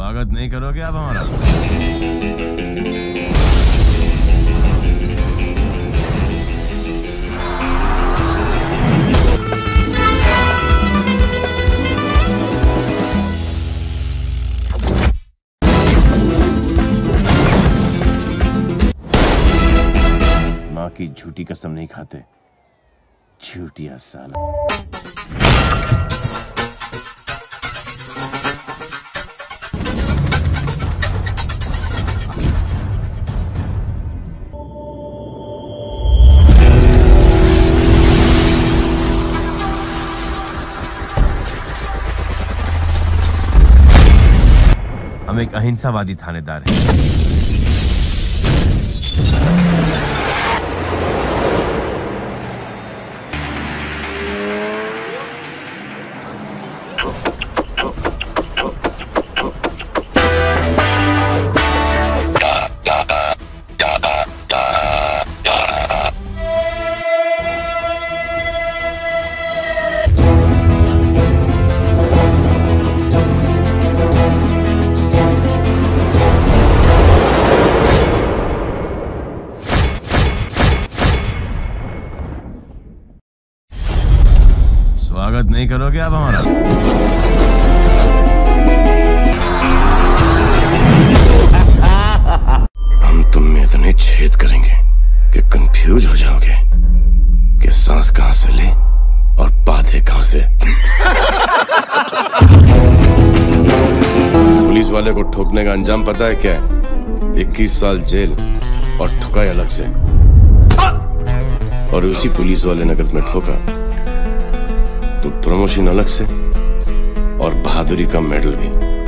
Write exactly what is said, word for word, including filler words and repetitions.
स्वागत नहीं करोगे आप हमारा? माँ की झूठी कसम नहीं खाते, झूठिया साला। हम एक अहिंसावादी थानेदार हैं। स्वागत नहीं करोगे आप हमारा? हम तुम में इतने छेद करेंगे कि कंफ्यूज हो जाओगे कि सांस कहां से ले और बातें कहां से। पुलिस वाले को ठोकने का अंजाम पता है क्या है? इक्कीस साल जेल और ठुकाई अलग से। और उसी पुलिस वाले ने अगर तुम्हें ठोका तो प्रमोशन अलग से और बहादुरी का मेडल भी।